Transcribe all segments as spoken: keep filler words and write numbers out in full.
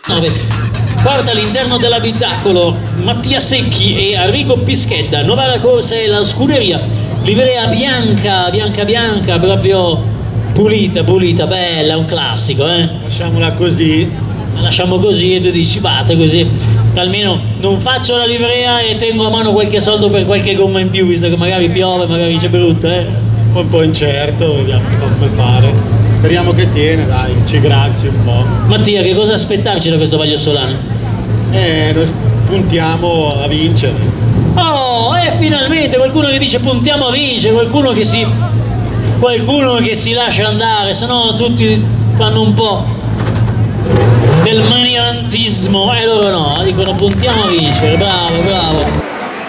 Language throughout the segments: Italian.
Porta all'interno dell'abitacolo Mattia Secchi e Arrigo Pischedda. Novara Corsa e la scuderia, livrea bianca, bianca bianca, proprio pulita, pulita, bella, un classico, eh? Lasciamola così. La lasciamo così e tu dici, basta così, almeno non faccio la livrea e tengo a mano qualche soldo per qualche gomma in più, visto che magari piove, magari c'è brutto, eh? Un po' incerto, vediamo un po' come fare. Speriamo che tiene, dai, ci grazi un po'. Mattia, che cosa aspettarci da questo Valiosolano? Eh, noi puntiamo a vincere. Oh, e eh, finalmente qualcuno che dice puntiamo a vincere, qualcuno che si, qualcuno che si lascia andare, se no tutti fanno un po' del maniarantismo e loro no, dicono puntiamo a vincere, bravo, bravo.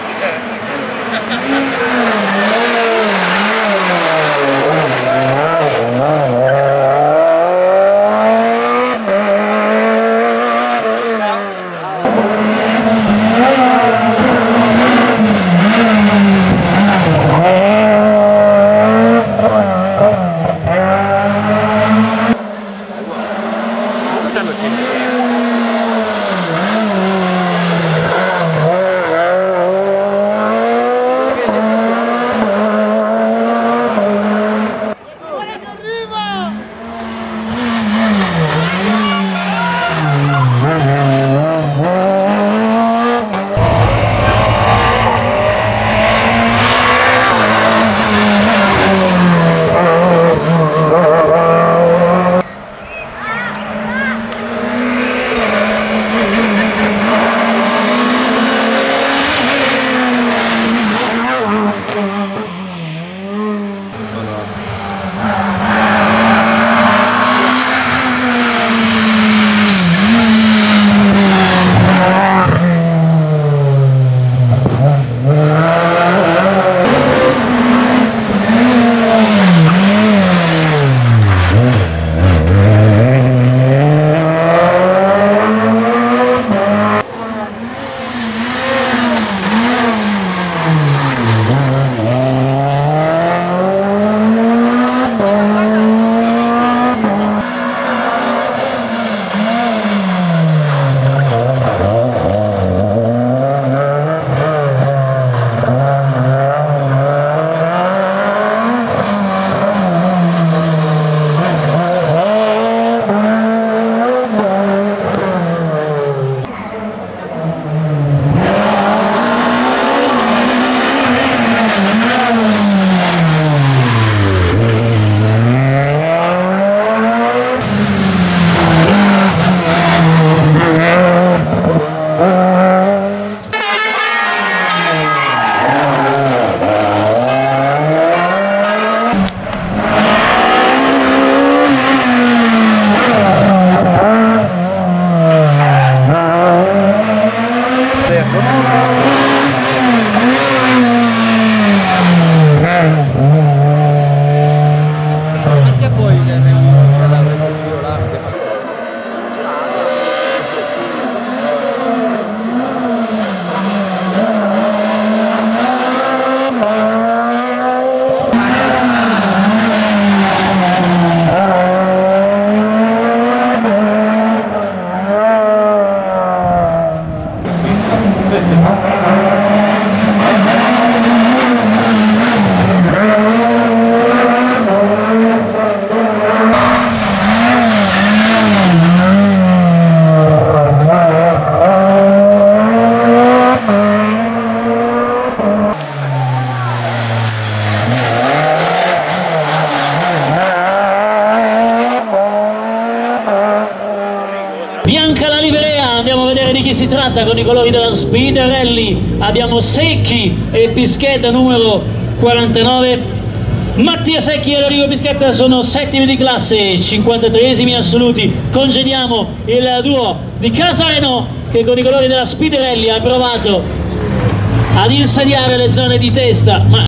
Bianca la livrea, andiamo a vedere di chi si tratta con i colori della Speed Rally. Abbiamo Secchi e Pischedda numero quarantanove. Mattia Secchi e Arrigo Pischedda sono settimi di classe, cinquantatreesimi assoluti. Congediamo il duo di Casareno che con i colori della Speed Rally ha provato ad insediare le zone di testa, ma